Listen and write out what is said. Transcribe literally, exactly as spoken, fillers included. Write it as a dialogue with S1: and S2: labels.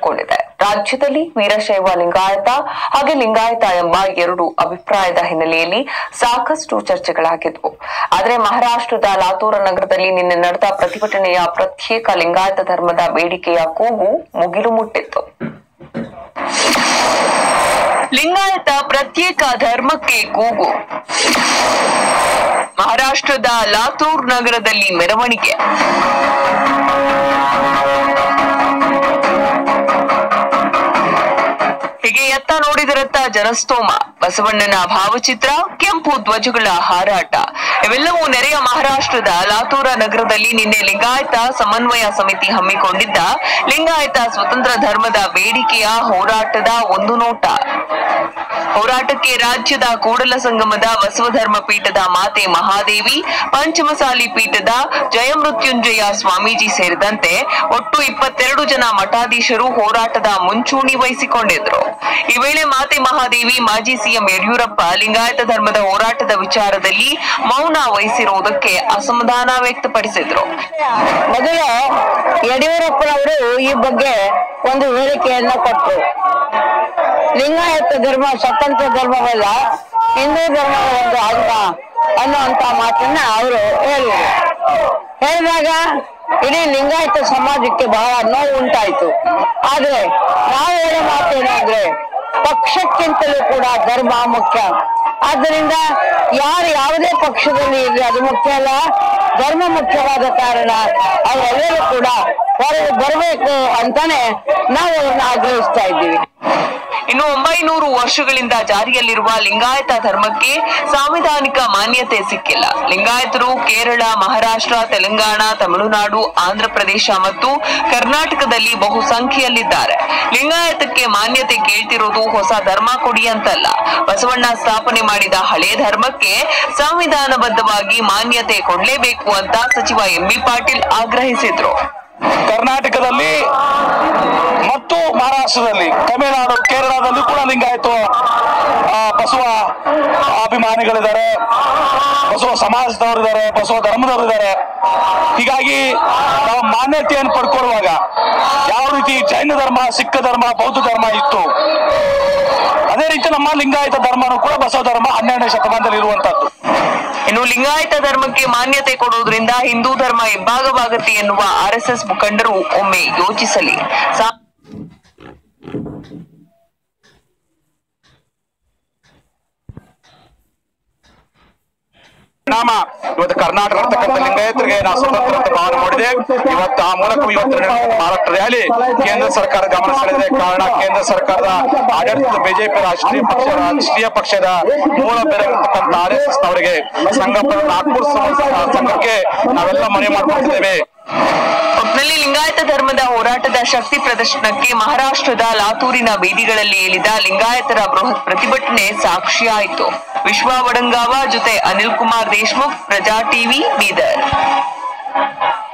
S1: ಕಾಣಿಸಿಕೊಂಡಿದೆ. ರಾಜ್ಯದಲ್ಲಿ ವೀರಶೈವ ಲಿಂಗಾಯತ ಹಾಗೆ ಲಿಂಗಾಯತ ಎಂಬ ಎರಡು ಅಭಿಪ್ರಾಯದ ಹಿನ್ನೆಲೆಯಲ್ಲಿ ಸಾಕಷ್ಟು ಚರ್ಚೆಗಳಾಗಿದ್ವು. ಆದರೆ ಮಹಾರಾಷ್ಟ್ರದ ಲಾತೂರ ನಗರದಲ್ಲಿ ನಿನ್ನೆ ನಡೆದ ಪ್ರತಿಭಟನೆಯ ಪ್ರತ್ಯೇಕ ಲಿಂಗಾಯತ ಧರ್ಮದ ಬೇಡಿಕೆಯ ಕೂಗು ಮುಗಿಲು ಮುಟ್ಟಿತ್ತು. ಲಿಂಗಾಯತ ಪ್ರತ್ಯೇಕ ಧರ್ಮಕ್ಕೆ ಕೂಗು. ಮಹಾರಾಷ್ಟ್ರದ ಲಾತೂರ್ ನಗರದಲ್ಲಿ ಮೆರವಣಿಗೆ. ಹೀಗೆ ಎತ್ತ ನೋಡಿದರತ್ತ ಜನಸ್ತೋಮ, ಬಸವಣ್ಣನ ಭಾವಚಿತ್ರ, ಕೆಂಪು ಧ್ವಜಗಳ ಹಾರಾಟ ಇವೆಲ್ಲವೂ ನೆರೆಯ ಮಹಾರಾಷ್ಟ್ರದ ಲಾತೂರ ನಗರದಲ್ಲಿ ನಿನ್ನೆ ಲಿಂಗಾಯತ ಸಮನ್ವಯ ಸಮಿತಿ ಹಮ್ಮಿಕೊಂಡಿದ್ದ ಲಿಂಗಾಯತ ಸ್ವತಂತ್ರ ಧರ್ಮದ ಬೇಡಿಕೆಯ ಹೋರಾಟದ ಒಂದು ನೋಟ. ಹೋರಾಟಕ್ಕೆ ರಾಜ್ಯದ ಕೂಡಲ ಸಂಗಮದ ಬಸವಧರ್ಮ ಪೀಠದ ಮಾತೆ ಮಹಾದೇವಿ, ಪಂಚಮಸಾಲಿ ಪೀಠದ ಜಯಮೃತ್ಯುಂಜಯ ಸ್ವಾಮೀಜಿ ಸೇರಿದಂತೆ ಒಟ್ಟು ಇಪ್ಪತ್ತೆರಡು ಜನ ಮಠಾಧೀಶರು ಹೋರಾಟದ ಮುಂಚೂಣಿ ವಹಿಸಿಕೊಂಡಿದ್ರು. ಈ ವೇಳೆ ಮಾತೆ ಮಹಾದೇವಿ ಮಾಜಿ ಸಿಎಂ ಯಡಿಯೂರಪ್ಪ ಲಿಂಗಾಯತ ಧರ್ಮದ ಹೋರಾಟದ ವಿಚಾರದಲ್ಲಿ ಮೌನ ವಹಿಸಿರುವುದಕ್ಕೆ ಅಸಮಾಧಾನ ವ್ಯಕ್ತಪಡಿಸಿದ್ರು.
S2: ಮೊದಲು ಯಡಿಯೂರಪ್ಪನವರು ಈ ಬಗ್ಗೆ ಒಂದು ಹೇಳಿಕೆಯನ್ನ ಕೊಟ್ಟರು. ಲಿಂಗಾಯತ ಧರ್ಮ ಸ್ವತಂತ್ರ ಧರ್ಮವಲ್ಲ, ಹಿಂದೂ ಧರ್ಮದ ಒಂದು ಅಂಗ ಅನ್ನುವಂತ ಮಾತನ್ನ ಅವರು ಹೇಳಿದರು. ಹೇಳಿದಾಗ ಇಡೀ ಲಿಂಗಾಯತ ಸಮಾಜಕ್ಕೆ ಬಹಳ ನೋವು ಉಂಟಾಯ್ತು. ಆದ್ರೆ ನಾವು ಹೇಳೋ ಮಾತೇನಂದ್ರೆ ಪಕ್ಷಕ್ಕಿಂತಲೂ ಕೂಡ ಧರ್ಮ ಮುಖ್ಯ. ಆದ್ದರಿಂದ ಯಾರು ಯಾವುದೇ ಪಕ್ಷದಲ್ಲಿ ಇರಲಿ ಅದು ಮುಖ್ಯ ಅಲ್ಲ, ಧರ್ಮ ಮುಖ್ಯವಾದ ಕಾರಣ ಅವರೆಲ್ಲರೂ ಕೂಡ ಹೊರಗೆ ಬರಬೇಕು ಅಂತಾನೆ ನಾವು ಅವ್ರನ್ನ ಆಗ್ರಹಿಸ್ತಾ ಇದ್ದೀವಿ.
S1: ಇನ್ನು ಒಂಬೈನೂರು ವರ್ಷಗಳಿಂದ ಜಾರಿಯಲ್ಲಿರುವ ಲಿಂಗಾಯತ ಧರ್ಮಕ್ಕೆ ಸಾಂವಿಧಾನಿಕ ಮಾನ್ಯತೆ ಸಿಕ್ಕಿಲ್ಲ. ಲಿಂಗಾಯತರು ಕೇರಳ, ಮಹಾರಾಷ್ಟ್ರ, ತೆಲಂಗಾಣ, ತಮಿಳುನಾಡು, ಆಂಧ್ರ ಪ್ರದೇಶ ಮತ್ತು ಕರ್ನಾಟಕದಲ್ಲಿ ಬಹುಸಂಖ್ಯೆಯಲ್ಲಿದ್ದಾರೆ. ಲಿಂಗಾಯತಕ್ಕೆ ಮಾನ್ಯತೆ ಕೇಳ್ತಿರೋದು ಹೊಸ ಧರ್ಮ ಕೊಡಿ ಅಂತಲ್ಲ, ಬಸವಣ್ಣ ಸ್ಥಾಪನೆ ಮಾಡಿದ ಹಳೆ ಧರ್ಮಕ್ಕೆ ಸಂವಿಧಾನಬದ್ಧವಾಗಿ ಮಾನ್ಯತೆ ಕೊಡಲೇಬೇಕು ಅಂತ ಸಚಿವ ಎಂ ಬಿ ಪಾಟೀಲ್ ಆಗ್ರಹಿಸಿದ್ರು.
S3: ಕರ್ನಾಟಕದಲ್ಲಿ ಮತ್ತು ಮಹಾರಾಷ್ಟ್ರದಲ್ಲಿ, ತಮಿಳುನಾಡು, ಕೇರಳದಲ್ಲಿ ಕೂಡ ಲಿಂಗಾಯತ ಬಸವ ಅಭಿಮಾನಿಗಳಿದ್ದಾರೆ, ಬಸವ ಸಮಾಜದವರಿದ್ದಾರೆ, ಬಸವ ಧರ್ಮದವರಿದ್ದಾರೆ. ಹೀಗಾಗಿ ನಾವು ಮಾನ್ಯತೆಯನ್ನು ಪಡ್ಕೊಳ್ಳುವಾಗ ಯಾವ ರೀತಿ ಜೈನ ಧರ್ಮ, ಸಿಖ್ ಧರ್ಮ, ಬೌದ್ಧ ಧರ್ಮ ಇತ್ತು, ಅದೇ ರೀತಿ ನಮ್ಮ ಲಿಂಗಾಯತ ಧರ್ಮನೂ ಕೂಡ ಬಸವ ಧರ್ಮ ಹನ್ನೆರಡನೇ ಶತಮಾನದಲ್ಲಿ ಇರುವಂತದ್ದು.
S1: ಇನ್ನು ಲಿಂಗಾಯತ ಧರ್ಮಕ್ಕೆ ಮಾನ್ಯತೆ ಕೊಡುವುದರಿಂದ ಹಿಂದೂ ಧರ್ಮ ಇಬ್ಬಾಗವಾಗತ್ತೆ ಎನ್ನುವ ಆರ್ ಎಸ್ ಎಸ್ ಮುಖಂಡರು ಒಮ್ಮೆ ಯೋಚಿಸಲಿ.
S3: ನಾಮ ಇವತ್ತು ಕರ್ನಾಟಕ ಇರ್ತಕ್ಕಂಥ ಲಿಂಗಾಯತರಿಗೆ ನಾವು ಸ್ವತಂತ್ರ ಅಂತ ಭಾವನೆ ಮಾಡಿದೆ. ಇವತ್ತು ಆ ಮೂಲಕ ಇವತ್ತು ಮಹಾರಾಷ್ಟ್ರ ರ್ಯಾಲಿ ಕೇಂದ್ರ ಸರ್ಕಾರ ಗಮನ ಸೆಳೆದಿದೆ. ಕಾರಣ ಕೇಂದ್ರ ಸರ್ಕಾರದ ಆಡಳಿತದ ಬಿಜೆಪಿ ರಾಷ್ಟ್ರೀಯ ಪಕ್ಷ ರಾಷ್ಟ್ರೀಯ ಪಕ್ಷದ ಮೂಲ ಬೆರೆಗಿರ್ತಕ್ಕಂಥ ಆರ್ ಎಸ್ ಎಸ್ ನವರಿಗೆ ಸಂಘಪರ ನಾಗ್ಪುರ್ ಸಂಘಕ್ಕೆ ನಾವೆಲ್ಲ ಮನವಿ ಮಾಡಿಕೊಳ್ತಿದ್ದೇವೆ.
S1: ಒಟ್ನಲ್ಲಿ ಲಿಂಗಾಯತ ಧರ್ಮದ ಹೋರಾಟದ ಶಕ್ತಿ ಪ್ರದರ್ಶನಕ್ಕೆ ಮಹಾರಾಷ್ಟ್ರದ ಲಾತೂರಿನ ಬೀದಿಗಳಲ್ಲಿ ಇಳಿದ ಲಿಂಗಾಯತರ ಬೃಹತ್ ಪ್ರತಿಭಟನೆ ಸಾಕ್ಷಿಯಾಯಿತು. ವಿಶ್ವ ವಡಂಗಾವ ಜೊತೆ ಅನಿಲ್ ಕುಮಾರ್ ದೇಶ್ಮುಖ್, ಪ್ರಜಾ ಟಿವಿ, ಬೀದರ್.